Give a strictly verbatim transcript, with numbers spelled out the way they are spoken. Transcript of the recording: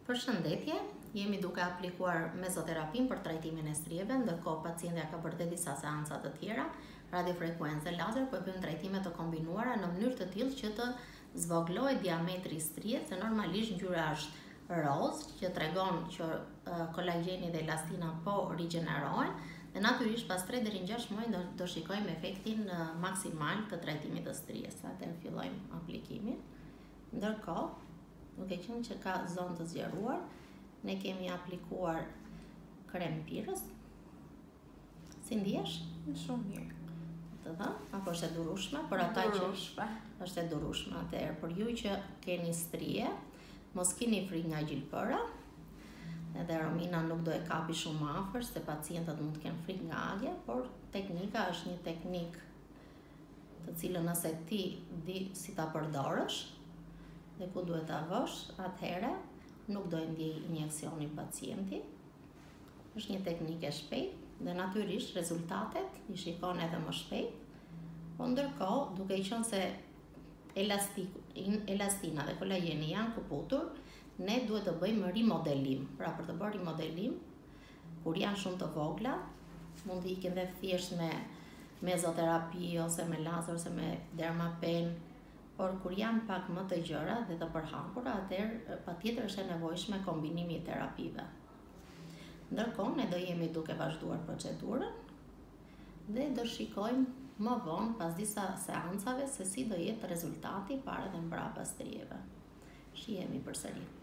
Përshëndetje, jemi duke aplikuar mezoterapin për trajtimin e strijeve, ndërkohë pacientja ka bërë dhe disa seanca të tjera, radiofrekuencë lazer, po e bëjmë trajtime të kombinuara në mënyrë të tillë që të zvoglohet diametri i strijet, se normalisht ngjyra është roz, që tregon që kolagjeni dhe elastina po rigjenerohen, dhe natyrisht pas tre deri në gjashtë muaj do, do shikojmë efektin maksimal të trajtimit të strijes. Atëherë fillojmë aplikimin. Ndërkohë, duke qenë që ka zonë të zgjeruar, ne kemi aplikuar krem pirës. Si ndihesh? Shumë mirë. Të thënë, apo është e durueshme? Për ata që është e durueshme, atëherë për ju që keni strije, mos keni frikë nga gjilpëra. Edhe Romina nuk do e kapi shumë afër, se pacientët mund të kenë frikë nga agje, por teknika është një teknikë të cilën nëse ti di si ta përdorësh dhe ku duhet ta vësh, atëherë nuk do e ndjej injeksionin pacienti. Është një teknikë e shpejtë dhe natyrisht rezultatet i shikon edhe më shpejt. Po ndërkohë, duke qenë se elastik, elastina dhe kolagjeni janë këputur, ne duhet të bëjmë rimodelim. Pra për të bërë rimodelim, kur janë shumë të vogla, mund të ikin dhe thjesht me mezoterapi ose me lazer ose me dermapen, por kur janë pak më të gjëra dhe të përhapura, atëherë patjetër është e nevojshme kombinimi i terapive. Ndërkohë, ne do jemi duke vazhduar procedurën dhe do shikojmë më vonë pas disa seancave se si do jetë rezultati para dhe mbrapa strijeve. Shihemi përsëri.